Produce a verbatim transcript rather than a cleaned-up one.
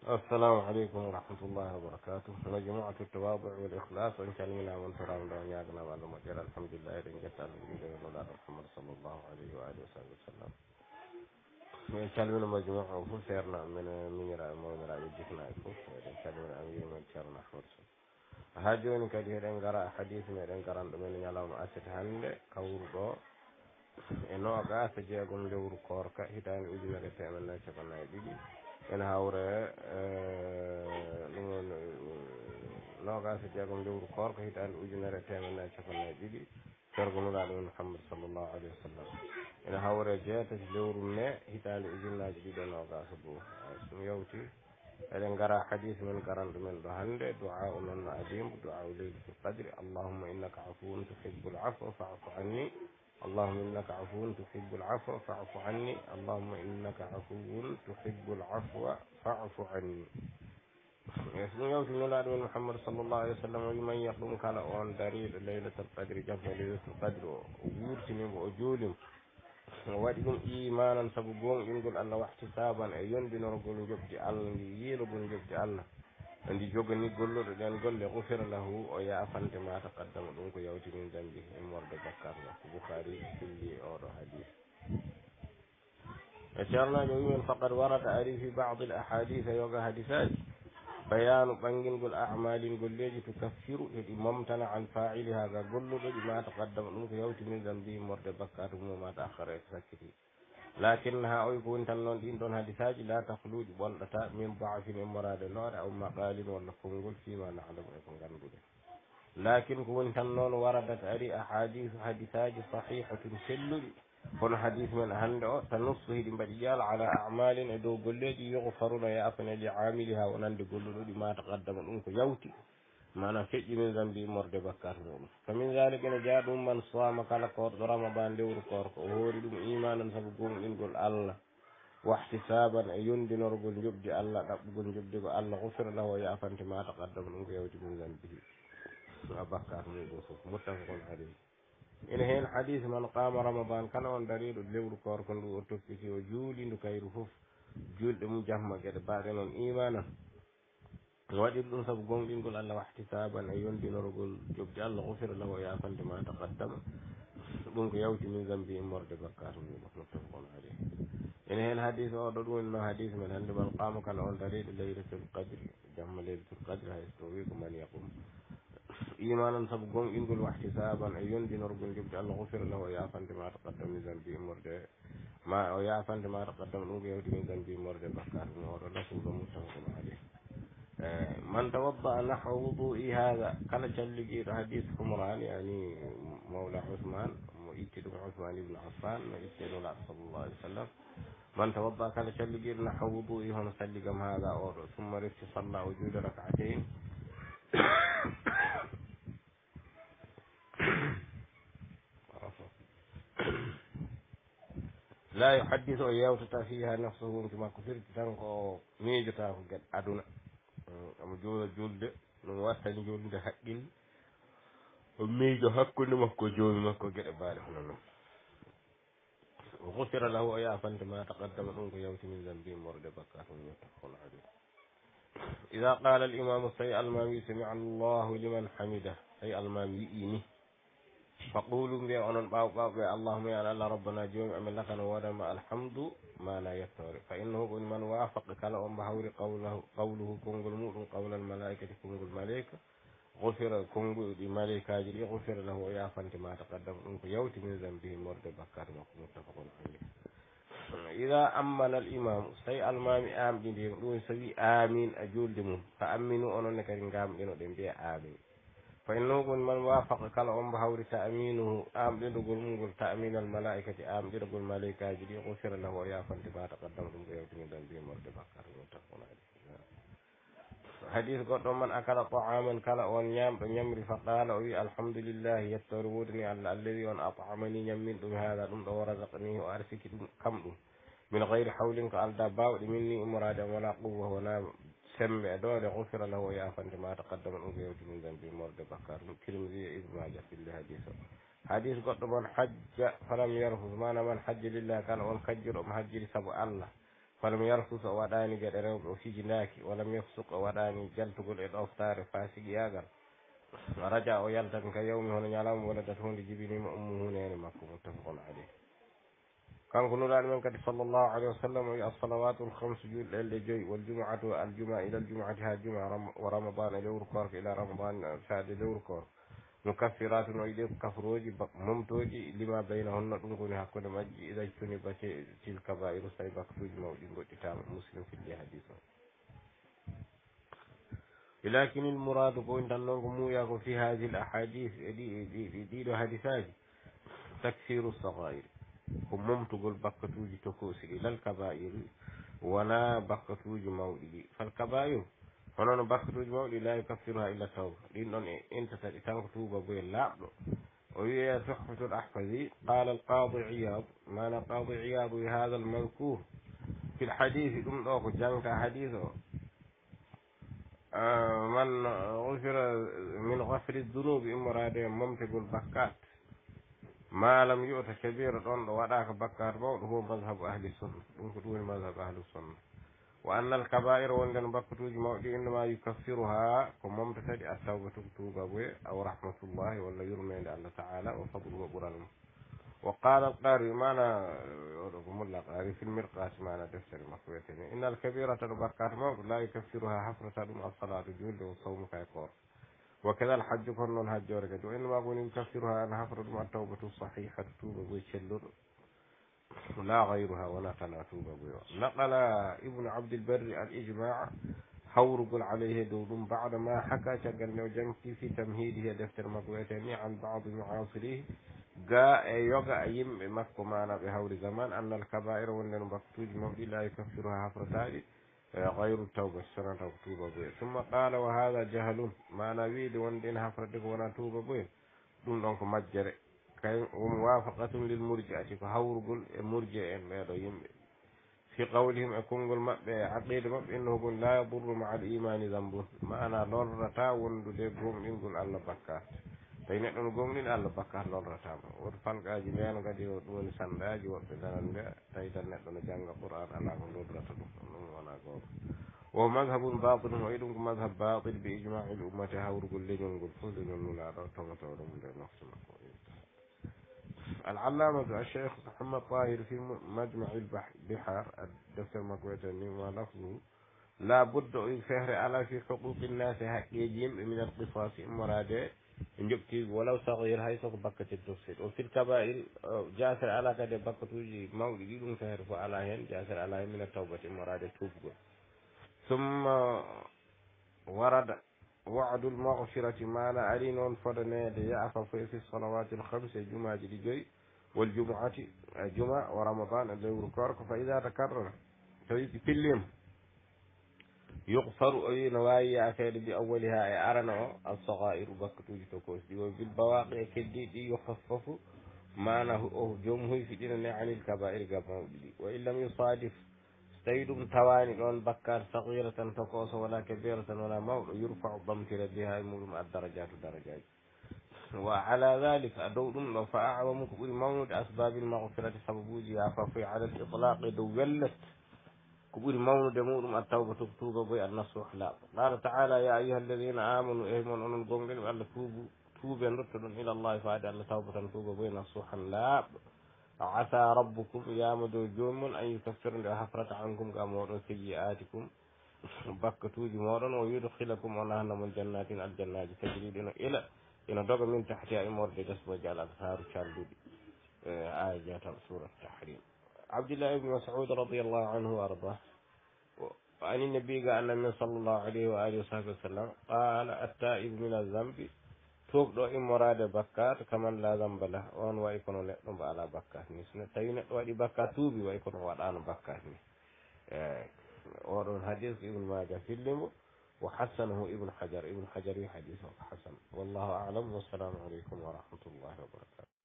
السلام عليكم ورحمة الله وبركاته. مجموعة التواضع والإخلاص وإن شاء الله من ترى من دنيانا وأنا مجرى الحمد لله إن جت على الجديد ولا محمد صلى الله عليه وآله وصحبه وسلم. من شاء الله مجموعة وفو سيرنا من من يرى من يرى يجينا يفو إن شاء الله أمير من شرنا خمسة. هاجون كده إن قرأ حديث من إن قرأ من يعلم أسد هند كوربا إنه أقاس جاكم جور كوركا هتان أجمع رتامنا شفنا يدي en hawre ɗum nogasa jeegom lewru koor ko hitande ujunere temedde capanɗe ɗiɗi sergonuɗaɗo men Muhammad sallllahu alayhi wa sallam ene hawre jeetati lewru mai hitande ujunnaji ɗiɗi e nogasa goo ɗum yawti eɗen gara hadis men garanɗo men ɗo hannde du'a u noon no adimbo du'a u leylatul qadri allahumma innaka afuwun tuhibbul afwa fa'fu anni اللهم إنك عفو تحب العفو فاعف عني اللهم إنك عفو تحب العفو فاعف عني يسمى يوتي نولاد من محمد صلى الله عليه وسلم ومن يقوم كان أون دليل ليلة القدر جمع ليلة القدر ويرسم وجولم وادم إيمانا سبقون ينقل الله واحتسابا يندن رجل جبت الله يلقون جبت الله andi jogani golluɗo ɗen golle gufira lahu o yafante ma taqaddama ɗum ko yawti min dambi e morde bakkar makko boukhari filli oɗo hadis e ceernajo wimen faqad warada ari fi badi l ahadith yoga hadisaji bayanu ɓangingol amalin golleji tukaffiru eɗi momtana an fa'iliha ga golluɗoɗi ma taqaddama ɗum ko yawti min dambi morde bakkatu mum ma ta'akhara e sakkiti lakinnaha oy ko woni tan noon ɗin ɗon hadisaji la tahluji ɓolɗata min baafin e morade noore aw maqalin walla konngol fima nalamu e ko ganduɗe lakin ko woni tan noon waradat ari ahadisu hadisaji sahihatun selluɗi kono hadis men hannde o tanussu hiɗi mbaɗi ƴaala ala amalin e dow golleji yughfaruna yafane li amiliha wonande golluɗoɗi ma taqaddama ɗum ko yawti mana feƴƴi min zambi morde bakkat muɗum fa min zalika ne jaa ɗum man sowama kala korɗo ramadan lewru korko o hoori ɗum imanan saabu gonɗingol allah wahtisaban e yondinorgol jobdi allah ɗaɓɓugol jobdigo allah gufira lahu o yafante ma taqaddama ɗum ko yawti min zambihi a bakkat muɗum fof muttafaqun alayhi ene heen hadise man qama ramadan kala on dariɗo lewru korko ndu o toppiti o juulindu kayru fof julɗe mum jamma gueɗe mbaɗe noon imanan waɗiri ɗum saabu gonɗingol allah wahtisaban e yondinorgol jobdi allah gufira lahu o yafante ma taqaddama ɗum ko yawti min zambi immorde bakkatu muɗum muttafaqun alayh ene heen hadise o ɗo ɗum woni noon hadise men hannde man qama kala on dariɗo laylatul qadri jamma laylatul qadri hayso to wi ko man yaqum imanan saabu gonɗingol wahtisaban e yondinorgol jobdi allah gufira lahu o yafante ma taqaddama min zambi immorde ma o yafante ma taqaddama ɗum ko yawti min zambi immorde bakkatu mum oɗo laftuɗo muttafaqun alayh من توضأ نحو وضوء هذا كلا تشلقي حديث حمران يعني مولى عثمان مؤيد عثمان بن عفان مؤيد صلى الله عليه وسلم من توضأ كلا تشلقي نحو وضوء هنا سلقم هذا أو ثم رفت صلى وجود ركعتين لا يحدث إياه فيها نفسه كما كفرت تنقو ميجته قد أدنى omo joola julde ɗum wattani julde haqqil o miijo hakkude makko joomi makko gueɗe mbaɗe hono noon o gufira lahu o yafante ma taqaddama ɗum ko yawti min zambi morde bakkatum muttafaqun alayh ida qala al imamu say almami sami allahu liman hamida say almami yiɗini faqulu mbiya onon ɓaw ɓawɓe allahuma ya allah rabbana joomi amin lakano wodama alhamdu mana yettore fa innahu ko man wafaqa kala o mbo hawri qawlahu qawluhu konngol muɗum qawla al malaikati konngol malayika gufira konngol ɗi malaikaji ɗi gufira lahu o yafante ma taqaddama ɗum ko yawti min zambihi morde bakkat makko muttafaqun alayh ida ammana al imamu so tawi almami amɗi ɗum so wi amin a julde mum fa amminu ononne kadi gamɗino ɗe mbiya amin fa innahu kon man wafaqa kala on mbo hawri ta'minuhu amɗirgol mum ngol ta'min al malaikati amɗirgol malaikaji ɗi gufira lahu o yafante ma taqaddama ɗum ko yawti min dambi morde bakkar muttafaqun alayh hadis goɗɗo man akala ta'aman kala on ñamɗo ñamri fa qala o wi alhamdulillahi yettore wodani allah alladi on at'amani ñammin ɗum haala ɗum ɗo o razaqani o arsiki ɗum kam ɗum min gayri hawlin ko alda bawɗe minni umrade wala quwwa wona sembe e doole gufira lahu o yafante ma taqaddama ɗum ko yawti min zambi morde bakkar ɗum tirmidi e ibnu majah filli hadis o hadis goɗɗo man hajja falam yarfus mana man hajja lillah kala on kajjiɗo omo hajjiri saabu allah falam yarfus o waɗani gueɗe rewɓe o fijinaki walam yafsuk o waɗani jaltugol e ɗoftare fasiguiyagal raja o yaltan ka yawmi hono ñalawma waladat hunde jibinima ummu hunene makko muttafaqun alayh. kanko nuraɗo men kadi sallllahu alayhi wa sallam o wi assalawatu lhamsu julɗe elle joyyi wal jumuatu aljuma ila aljumuati ha juma wa ramadan e lewru korko ila ramadan saade lewru korko no kaffiratu no yiɗi ko kafroji momtoji lima bayna honno ɗum koni hakkude majji ida tuni bate til kabairu so tawi bakatuji mawɗi goɗɗitama muslim filli hadis o ولكن المراد كون تنونك مويا في هذه الأحاديث دي دي حديثات تكثير الصغائر ومم تقول بكتوجي تكوسي إلى الكبائر ولا بكتوجي مولي فالكبائر فنون بكتوجي مولي لا يكفرها إلا التوبة لأنه أنت تنك توبة بالله وهي تحفة الأحفظي قال القاضي عياض معنى قاضي عياض هذا المذكور في الحديث أم أخو جانك حديثه آه من غفر من غفر الذنوب إمراده ممتق البكات ما لم يؤت كبير دون وداك بكات موضوع هو مذهب أهل السنة ممكن مذهب أهل السنة وأن الكبائر وندن بكتوج موضوع إنما يكفرها كممتق التوبة توبة أو رحمة الله ولا يرمي الله تعالى وفضله وقرانه. وقال القاري معنا ملا قاري في المرقاة معنا دفتر مخويتين إن الكبيرة البكات موت لا يكفرها حفرة دون الصلاة جلد والصوم كيقور وكذا الحج كن الحج ورقد وإنما أقول يكفرها أن حفرة مع التوبة الصحيحة توبة ويشلر لا غيرها ولا تلا توبة نقل ابن عبد البر الإجماع حورق عليه دول بعد ما حكى شقل وجنكي في تمهيده دفتر مخويتين عن بعض معاصريه جاء يوغا أيم مكو معنا بهول زمان أن الكبائر وأن المكتوج مولي لا يكفرها حفرتان غير التوبة السنة توبة بوي ثم قال وهذا جهل ما نريد وأن حفرتك وأنا توبة بوي دون أنك مجر وموافقة للمرجئة فهورقل مرجئ في قولهم أكون قل عقيد مب إنه قل لا يضر مع الإيمان ذنب ما أنا لورتا وندو دي قوم إنقل الله بكات tay neɗɗo no gomnin Allah bakkat lorratama woto falqaji mbiyano kadi o ɗum woni sandaji woɓɓe nanande tawi tan neɗɗo no jangga qouran ala ko lorrata ɗum ɗum wona goto wo madhabum batil o ɗum ko madhab batil bi ijma'i l ummati hawrugol leñol ngol fof leñol nulaɗo togotoɗo mum nde noftu makko العلامة الشيخ محمد طاهر في مجمع البحار الدفتر مكويتني ولفظه لا بد أن يفهر على في حقوق الناس حقيقيهم من القصاص مراده نجبتي ولو صغير هاي سوق بكة التفسير وفي الكبائر جاسر على كده بكة توجي مولدي دون فهرف على هن جاسر على هن من التوبة مراد توبة ثم ورد وعد المغفرة ما لا علينا فدنا ليعفى في الصلوات الخمس الجمعة جدي والجمعة الجمعة ورمضان اللي يذكرك فإذا تكرر في اليوم يغفر أي نوايا أكاد بأولها أرنا الصغائر بكتوج تكوس وبالبواقع كدي يخفف ما نهو جمه في دين عن الكبائر قبل وإن لم يصادف استيد تواني لون بكار صغيرة تكوس ولا كبيرة ولا موت يرفع ضمتر بها المؤمن الدرجات الدرجات وعلى ذلك أدور فأعظم كل موت أسباب المغفرة سببوجها ففي على الإطلاق دولت كبير مولد مولم التوبة توبة بي النصوح لا قال تعالى يا أيها الذين آمنوا إهمون أن القومين وأن توبوا توبة نرتد إلى الله فهذا أن توبة توبة بي نصوحا لا عسى ربكم يا مدو جوم أن يكفر لحفرة عنكم كامور سيئاتكم بكتوج مورا ويدخلكم ونهنا من جنات الجنات تجري إلى إن دوغ من تحتها إمور جسم وجعل أظهار شاردود آيات سورة التحريم عبد الله بن مسعود رضي الله عنه وارضاه وعن النبي قال النبي صلى الله عليه واله وصحبه وسلم قال التائب من الذنب توب دو ام مراد بكات كمن لا ذنب له وان ويكون ندم على بكات ني تاي ندو ودي بكات توبي ويكون ودان بكات ني اه ورون حديث ابن ماجه في اللم وحسنه ابن حجر ابن حجر حديثه حسن والله اعلم والسلام عليكم ورحمه الله وبركاته.